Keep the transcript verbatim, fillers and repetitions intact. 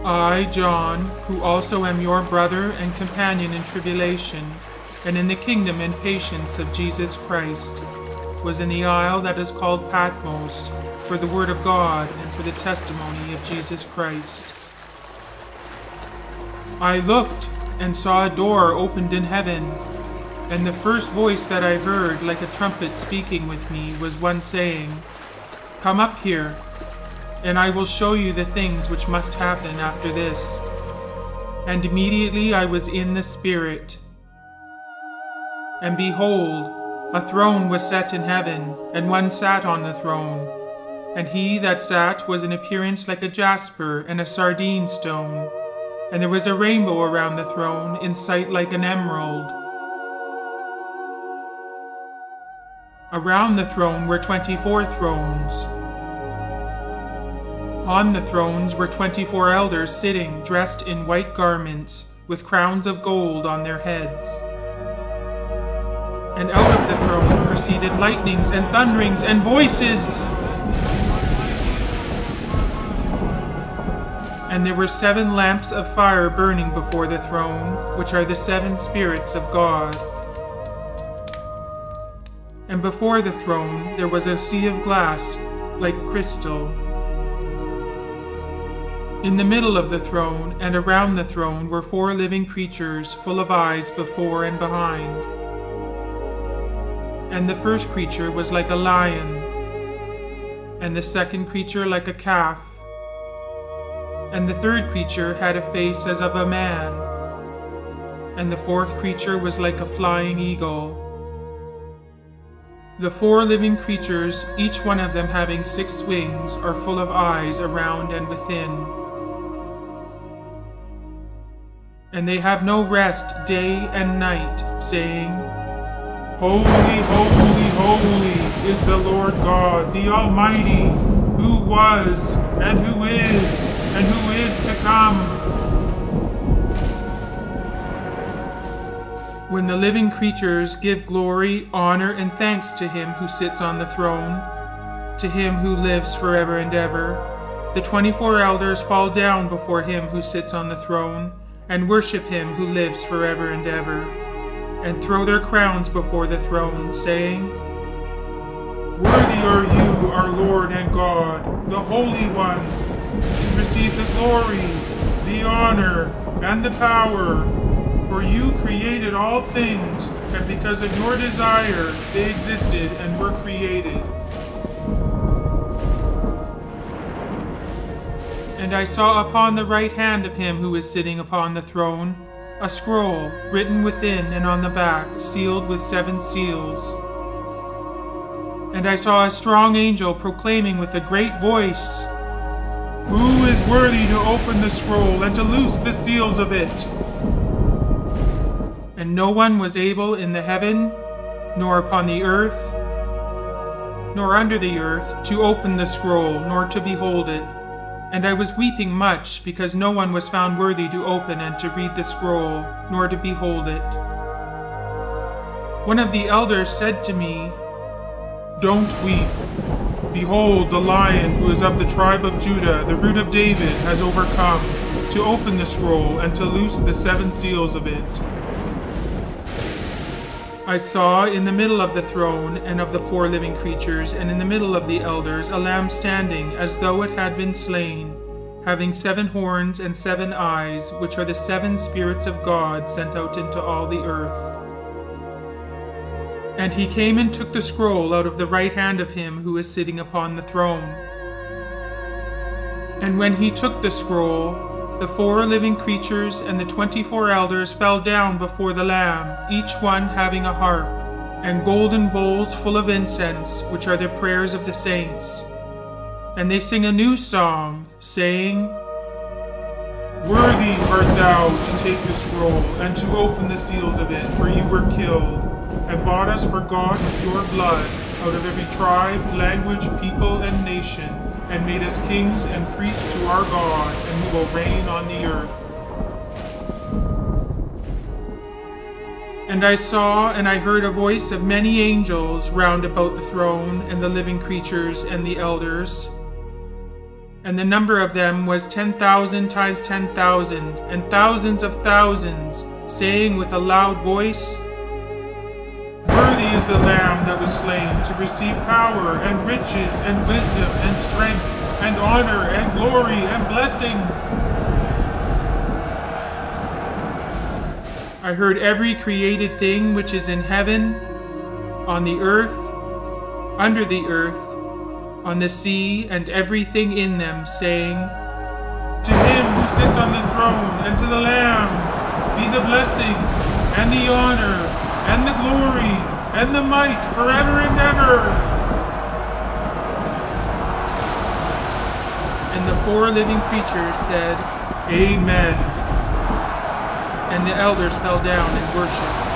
I, John, who also am your brother and companion in tribulation, and in the kingdom and patience of Jesus Christ, was in the isle that is called Patmos, for the word of God and for the testimony of Jesus Christ. I looked and saw a door opened in heaven, and the first voice that I heard, like a trumpet speaking with me, was one saying, "Come up here, and I will show you the things which must happen after this." And immediately I was in the Spirit. And behold, a throne was set in heaven, and one sat on the throne. And he that sat was in appearance like a jasper and a sardine stone. And there was a rainbow around the throne, in sight like an emerald. Around the throne were twenty-four thrones. On the thrones were twenty-four elders sitting, dressed in white garments, with crowns of gold on their heads. And out of the throne proceeded lightnings and thunderings and voices. And there were seven lamps of fire burning before the throne, which are the seven spirits of God. And before the throne there was a sea of glass, like crystal. In the middle of the throne and around the throne were four living creatures, full of eyes before and behind. And the first creature was like a lion, and the second creature like a calf, and the third creature had a face as of a man, and the fourth creature was like a flying eagle. The four living creatures, each one of them having six wings, are full of eyes around and within. And they have no rest day and night, saying, "Holy, holy, holy is the Lord God, the Almighty, who was, and who is, and who is to come." When the living creatures give glory, honor, and thanks to him who sits on the throne, to him who lives forever and ever, the twenty-four elders fall down before him who sits on the throne, and worship him who lives forever and ever, and throw their crowns before the throne, saying, "Worthy are you, our Lord and God, the Holy One, to receive the glory, the honor, and the power. For you created all things, and because of your desire they existed and were created." And I saw upon the right hand of him who is sitting upon the throne a scroll written within and on the back, sealed with seven seals. And I saw a strong angel proclaiming with a great voice, "Who is worthy to open the scroll and to loose the seals of it?" And no one was able in the heaven, nor upon the earth, nor under the earth, to open the scroll, nor to behold it. And I was weeping much, because no one was found worthy to open and to read the scroll, nor to behold it. One of the elders said to me, "Don't weep. Behold, the Lion who is of the tribe of Judah, the root of David, has overcome, to open the scroll and to loose the seven seals of it." I saw in the middle of the throne and of the four living creatures, and in the middle of the elders, a lamb standing as though it had been slain, having seven horns and seven eyes, which are the seven spirits of God sent out into all the earth. And he came and took the scroll out of the right hand of him who is sitting upon the throne. And when he took the scroll, the four living creatures and the twenty-four elders fell down before the Lamb, each one having a harp, and golden bowls full of incense, which are the prayers of the saints. And they sing a new song, saying, "Worthy art thou to take the scroll, and to open the seals of it, for you were killed, and bought us for God with your blood, out of every tribe, language, people, and nation, and made us kings and priests to our God, and who will reign on the earth." And I saw and I heard a voice of many angels round about the throne and the living creatures and the elders. And the number of them was ten thousand times ten thousand, and thousands of thousands, saying with a loud voice, "Worthy is the Lamb that was slain to receive power and riches and wisdom and strength and honor and glory and blessing." I heard every created thing which is in heaven, on the earth, under the earth, on the sea, and everything in them, saying, "To him who sits on the throne and to the Lamb be the blessing and the honor and the glory and the might forever and ever." And the four living creatures said, "Amen." And the elders fell down and worshipped.